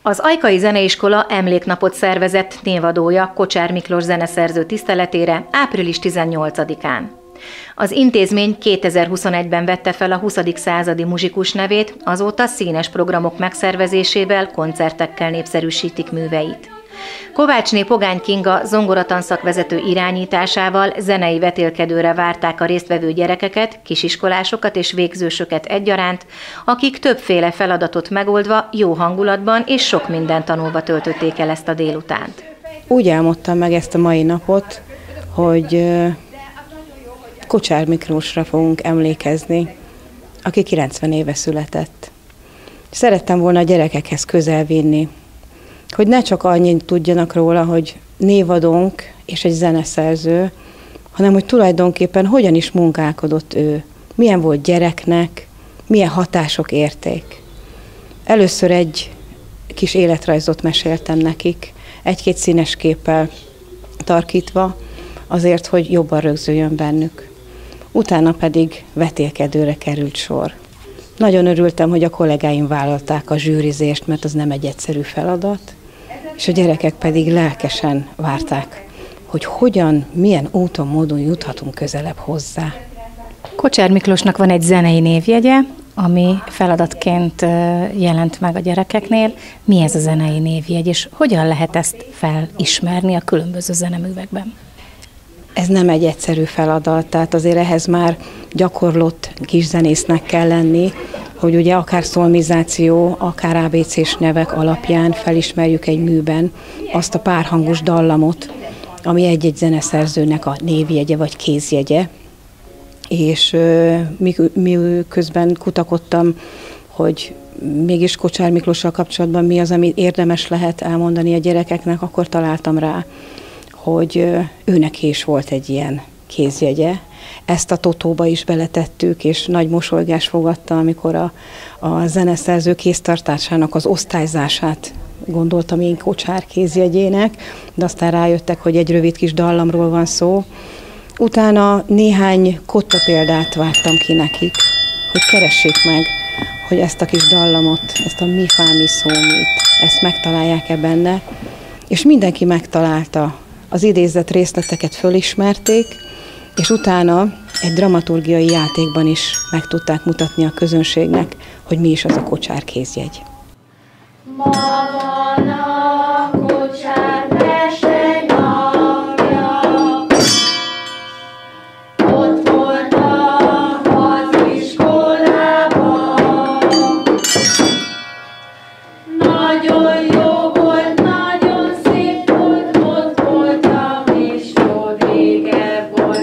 Az Ajkai Zeneiskola emléknapot szervezett névadója Kocsár Miklós zeneszerző tiszteletére április 18-án. Az intézmény 2021-ben vette fel a 20. századi muzsikus nevét, azóta színes programok megszervezésével, koncertekkel népszerűsítik műveit. Kovácsné Pogány Kinga zongoratanszakvezető irányításával zenei vetélkedőre várták a résztvevő gyerekeket, kisiskolásokat és végzősöket egyaránt, akik többféle feladatot megoldva, jó hangulatban és sok mindent tanulva töltötték el ezt a délutánt. Úgy álmodtam meg ezt a mai napot, hogy Kocsár Miklósra fogunk emlékezni, aki 90 éve született. Szerettem volna a gyerekekhez közel vinni, hogy ne csak annyit tudjanak róla, hogy névadónk és egy zeneszerző, hanem hogy tulajdonképpen hogyan is munkálkodott ő, milyen volt gyereknek, milyen hatások érték. Először egy kis életrajzot meséltem nekik, egy-két színes képpel tarkítva, azért, hogy jobban rögzüljön bennük. Utána pedig vetélkedőre került sor. Nagyon örültem, hogy a kollégáim vállalták a zsűrizést, mert az nem egy egyszerű feladat, és a gyerekek pedig lelkesen várták, hogy hogyan, milyen úton, módon juthatunk közelebb hozzá. Kocsár Miklósnak van egy zenei névjegye, ami feladatként jelent meg a gyerekeknél. Mi ez a zenei névjegy, és hogyan lehet ezt felismerni a különböző zeneművekben? Ez nem egy egyszerű feladat, tehát azért ehhez már gyakorlott kiszenésznek kell lenni, hogy ugye akár szolmizáció, akár ABC-s nevek alapján felismerjük egy műben azt a párhangos dallamot, ami egy-egy zeneszerzőnek a névjegye vagy kézjegye. És miközben kutakodtam, hogy mégis Kocsár Miklóssal kapcsolatban mi az, ami érdemes lehet elmondani a gyerekeknek, akkor találtam rá, hogy őnek is volt egy ilyen kézjegye. Ezt a totóba is beletettük, és nagy mosolygás fogadta, amikor a zeneszerző kéztartásának az osztályzását gondoltam én Kocsár kézjegyének, de aztán rájöttek, hogy egy rövid kis dallamról van szó. Utána néhány kotta példát vártam ki nekik, hogy keressék meg, hogy ezt a kis dallamot, ezt a mi fá, mi szó, mit, ezt megtalálják-e benne, és mindenki megtalálta. Az idézett részleteket fölismerték, és utána egy dramaturgiai játékban is meg tudták mutatni a közönségnek, hogy mi is az a Kocsár kézjegy. Ma van a Kocsár mese napja, ott voltam az iskolában, nagyon jó volt, nagyon szép volt, ott voltam, és jó régebb volt.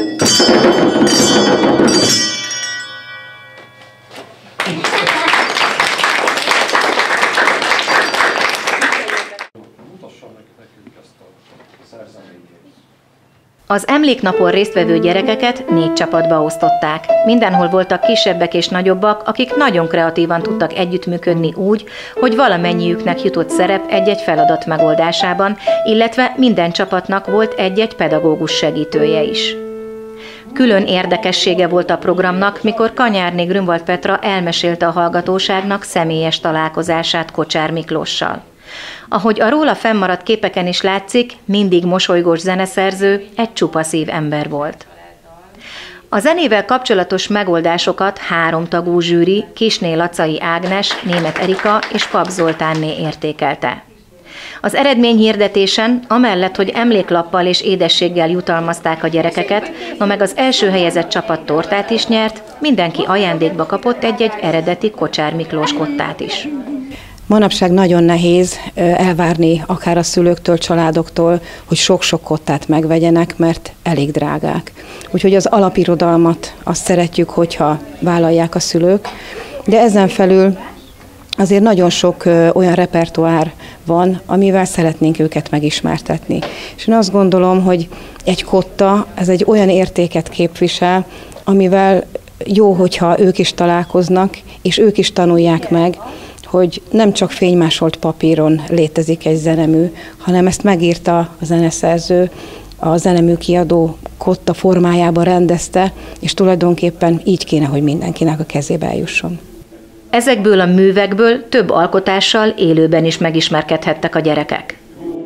Az emléknapon résztvevő gyerekeket 4 csapatba osztották. Mindenhol voltak kisebbek és nagyobbak, akik nagyon kreatívan tudtak együttműködni úgy, hogy valamennyiüknek jutott szerep egy-egy feladat megoldásában, illetve minden csapatnak volt egy-egy pedagógus segítője is. Külön érdekessége volt a programnak, mikor Kanyárné Grünwald Petra elmesélte a hallgatóságnak személyes találkozását Kocsár Miklóssal. Ahogy a róla fennmaradt képeken is látszik, mindig mosolygós zeneszerző, egy csupa szív ember volt. A zenével kapcsolatos megoldásokat 3 tagú zsűri, Kisné Lacai Ágnes, Németh Erika és Pap Zoltánné értékelte. Az eredményhirdetésen, amellett, hogy emléklappal és édességgel jutalmazták a gyerekeket, ma meg az első helyezett csapat tortát is nyert, mindenki ajándékba kapott egy-egy eredeti Kocsár Miklós kottát is. Manapság nagyon nehéz elvárni akár a szülőktől, családoktól, hogy sok-sok kottát megvegyenek, mert elég drágák. Úgyhogy az alapirodalmat azt szeretjük, hogyha vállalják a szülők, de ezen felül azért nagyon sok olyan repertoár van, amivel szeretnénk őket megismertetni. És én azt gondolom, hogy egy kotta, ez egy olyan értéket képvisel, amivel jó, hogyha ők is találkoznak, és ők is tanulják meg, hogy nem csak fénymásolt papíron létezik egy zenemű, hanem ezt megírta a zeneszerző, a zenemű kiadó kotta formájába rendezte, és tulajdonképpen így kéne, hogy mindenkinek a kezébe eljusson. Ezekből a művekből több alkotással élőben is megismerkedhettek a gyerekek.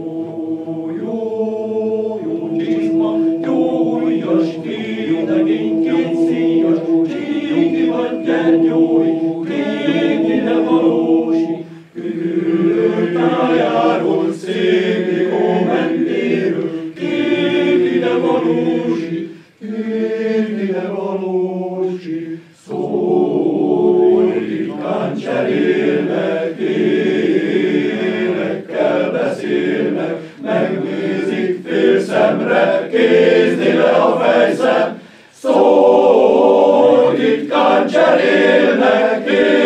Megnézik fél szemre, kézni le a fejszem, szó ritkán cserélnek,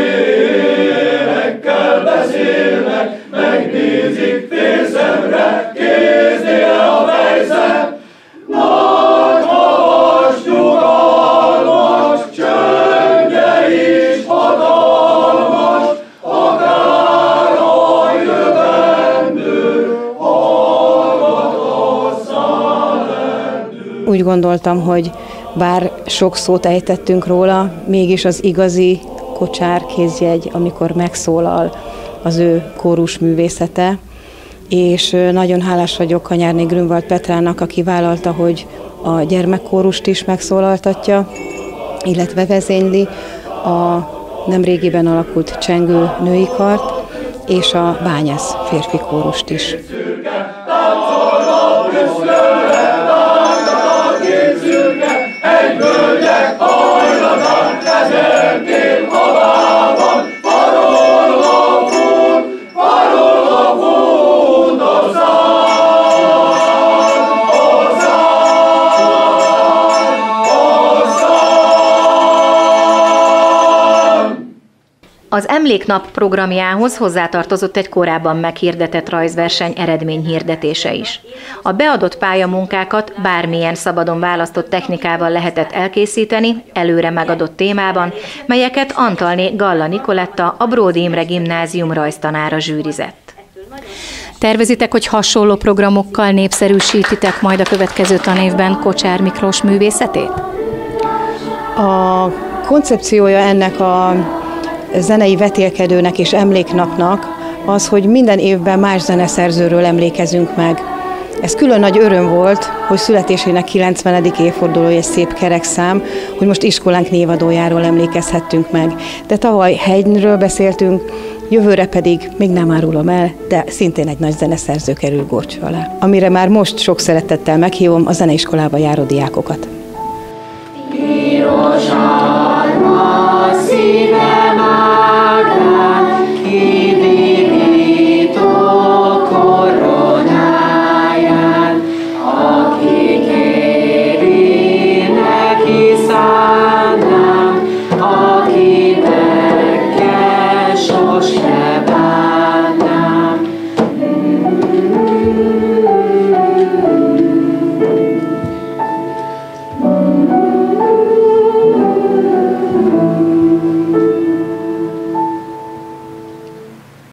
énekkel beszélnek, megnézik fél szemre, kézni le a fejszem, nagy havas, nyugalmas, csöngye is hatalmas, akár a jövendő, Úgy gondoltam, hogy bár sok szót ejtettünk róla, mégis az igazi Kocsár kézjegy, amikor megszólal, az ő kórus művészete, és nagyon hálás vagyok Kanyárné Grünwald Petrának, aki vállalta, hogy a gyermekkórust is megszólaltatja, illetve vezényli a nemrégiben alakult Csengő női kart, és a Bányász férfi kórust is. Egy völgyek hajnalán, kezertél havában, parolva fut a szám. Az Emléknap programjához hozzátartozott egy korábban meghirdetett rajzverseny eredményhirdetése is. A beadott pályamunkákat bármilyen szabadon választott technikával lehetett elkészíteni, előre megadott témában, melyeket Antalné Galla Nikoletta, a Bródi Imre Gimnázium rajztanára zsűrizett. Tervezitek, hogy hasonló programokkal népszerűsítitek majd a következő tanévben Kocsár Miklós művészetét? A koncepciója ennek a zenei vetélkedőnek és emléknapnak az, hogy minden évben más zeneszerzőről emlékezünk meg. Ez külön nagy öröm volt, hogy születésének 90. évfordulója egy szép kerekszám, hogy most iskolánk névadójáról emlékezhettünk meg. De tavaly Haydnről beszéltünk, jövőre pedig még nem árulom el, de szintén egy nagy zeneszerző kerül górcső alá, amire már most sok szeretettel meghívom a zeneiskolába járó diákokat. Pirosan